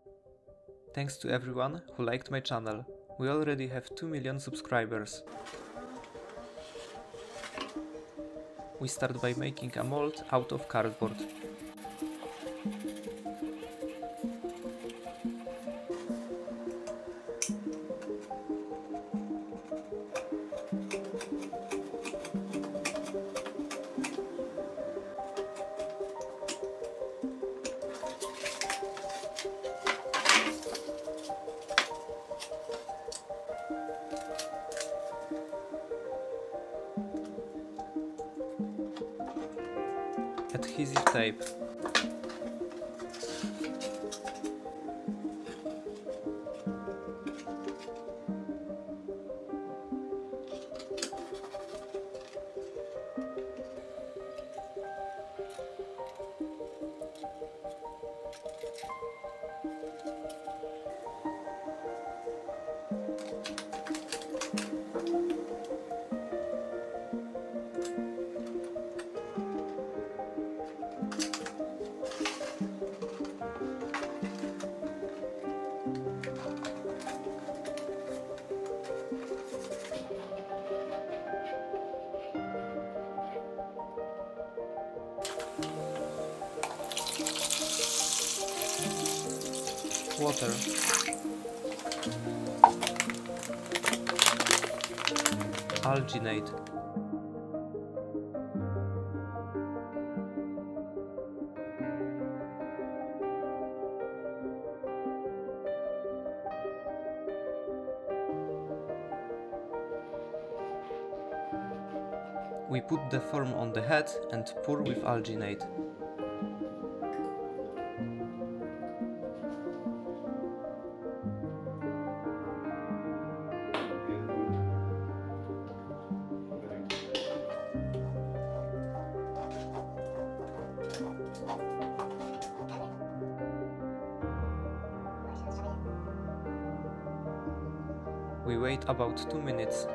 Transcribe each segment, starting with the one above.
Thanks to everyone who liked my channel. We already have 2 million subscribers. We start by making a mold out of cardboard. Adhesive tape. Water. Alginate. We put the form on the head and pour with alginate. We wait about 2 minutes.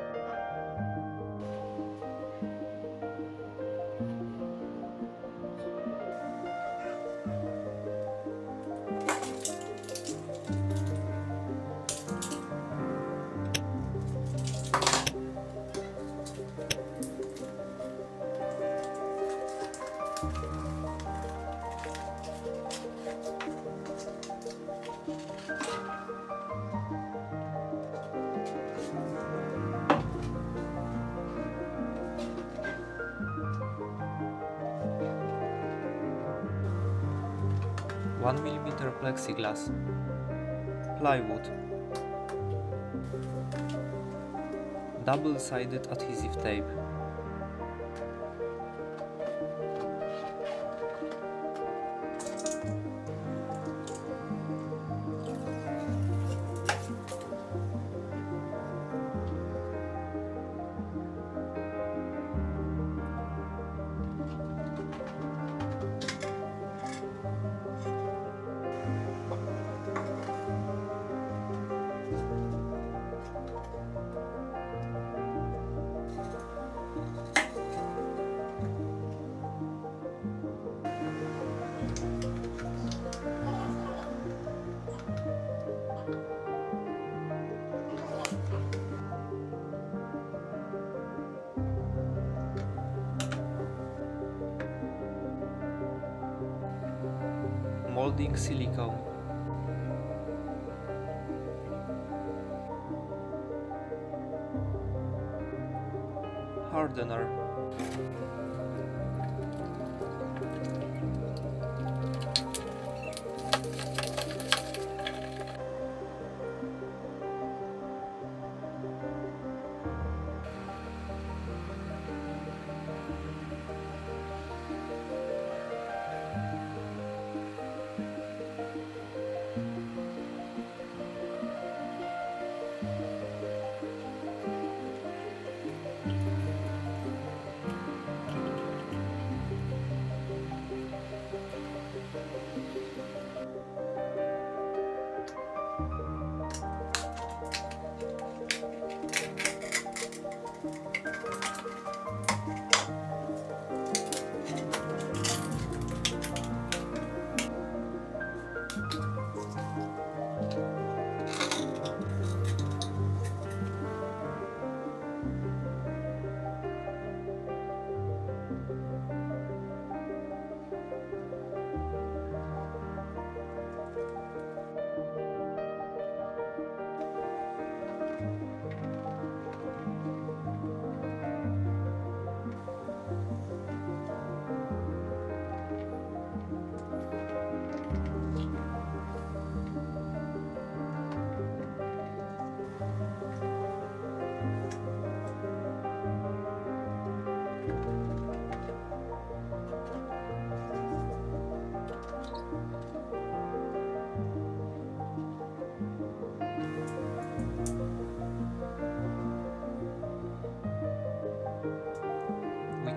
One mm plexiglass. Plywood. Double-sided adhesive tape. Molding silicone. Hardener.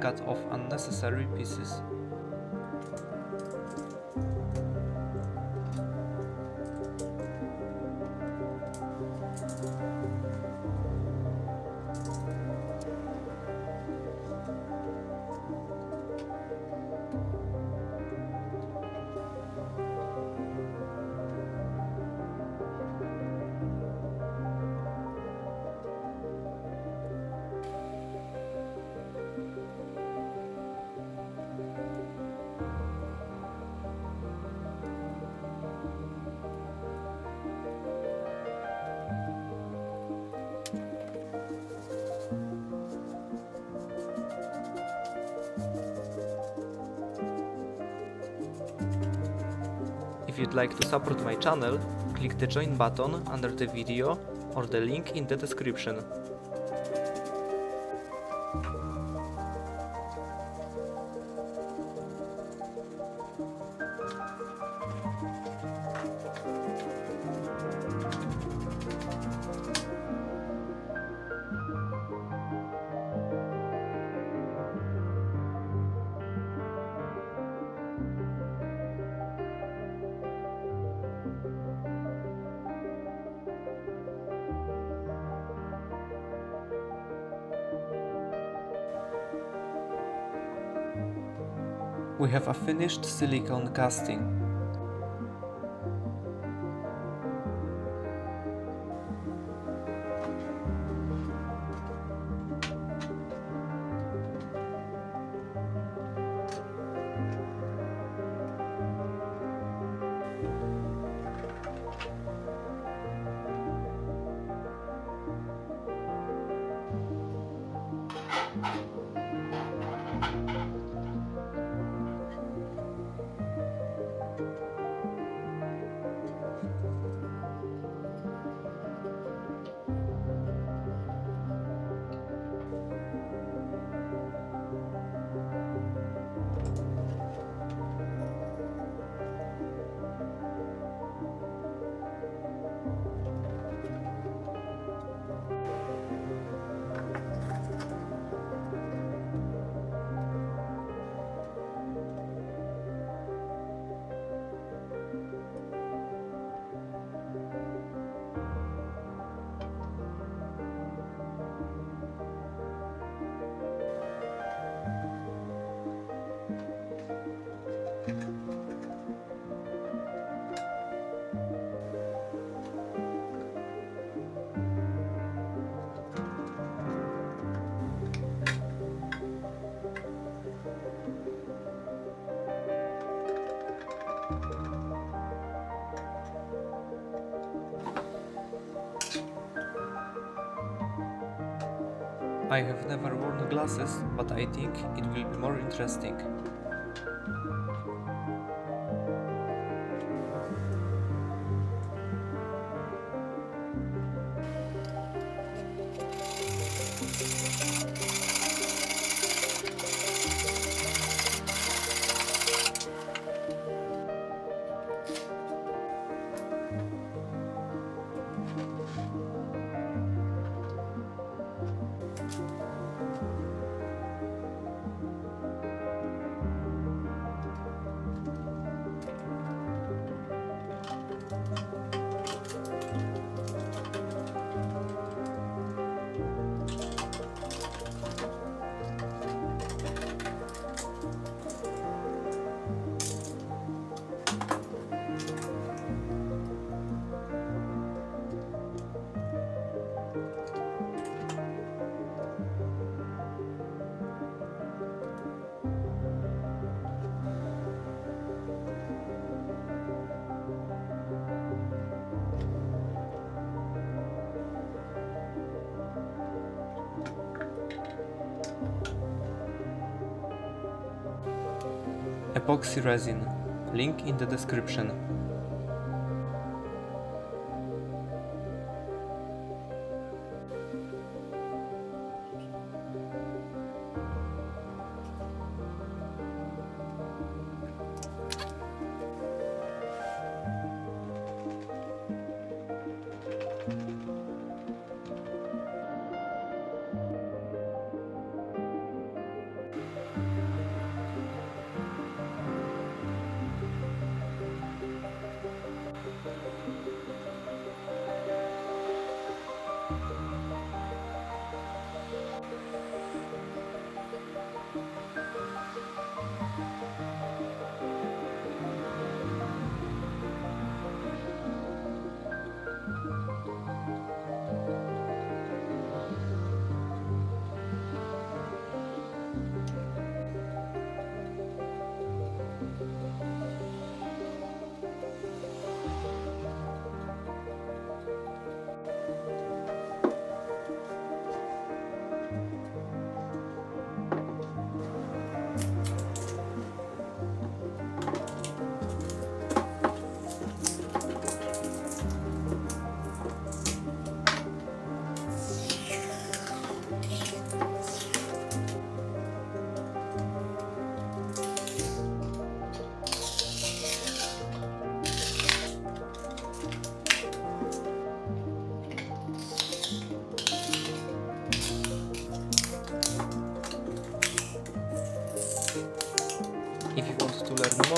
cut off unnecessary pieces. If you'd like to support my channel, click the join button under the video or the link in the description. We have a finished silicone casting. I have never worn glasses, but I think it will be more interesting. Epoxy resin, link in the description.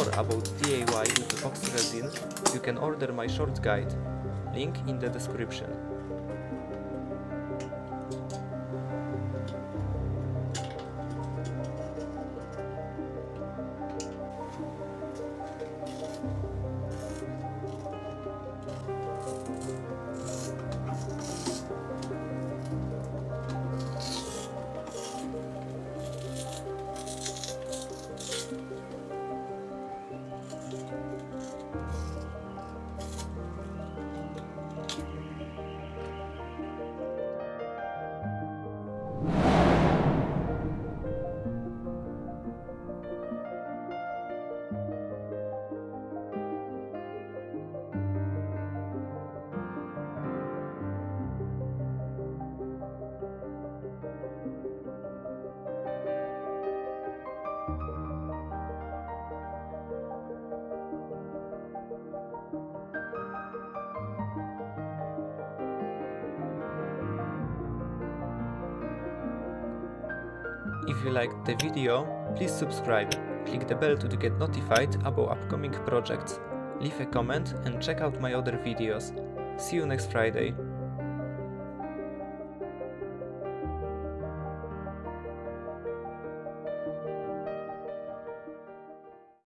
more about DIY with epoxy resin, you can order my short guide, link in the description. If you liked the video, please subscribe, click the bell to get notified about upcoming projects, leave a comment and check out my other videos. See you next Friday.